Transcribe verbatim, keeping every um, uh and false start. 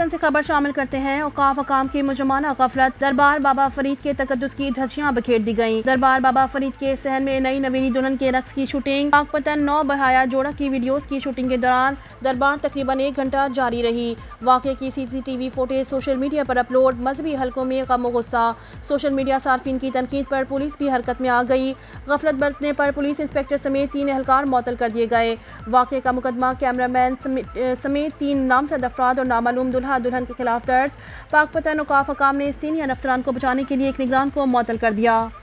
वतन से खबर शामिल करते हैं। औकाफ अकाम की मुजमाना गफलत, दरबार बाबा फरीद के तकद्दुस की धज्जियां बिखेर दी गईं। दरबार बाबा फरीद के सहन में नई नवीनी दुल्हन के रक्स की शूटिंग। पाकपतन नौ बहाया जोड़ा की वीडियोस की शूटिंग के दौरान दरबार तकरीबन एक घंटा जारी रही। वाक़े की सीसीटीवी फुटेज सोशल मीडिया पर अपलोड। मजहबी हलकों में गम और गुस्सा, सोशल मीडिया सार्फिन की तनकीद पर पुलिस भी हरकत में आ गई। गफलत बरतने पर पुलिस इंस्पेक्टर समेत तीन एहलकार मुअत्तल कर दिए गए। वाक़े का मुकदमा कैमरामैन समेत तीन नामजद अफराद और नामालूम दुल्हा दुल्हन के खिलाफ दर्ज। पाकपतन औकाफ अकाम ने सीनियर अफसरान को बचाने के लिए एक निगरान को मुअत्तल कर दिया।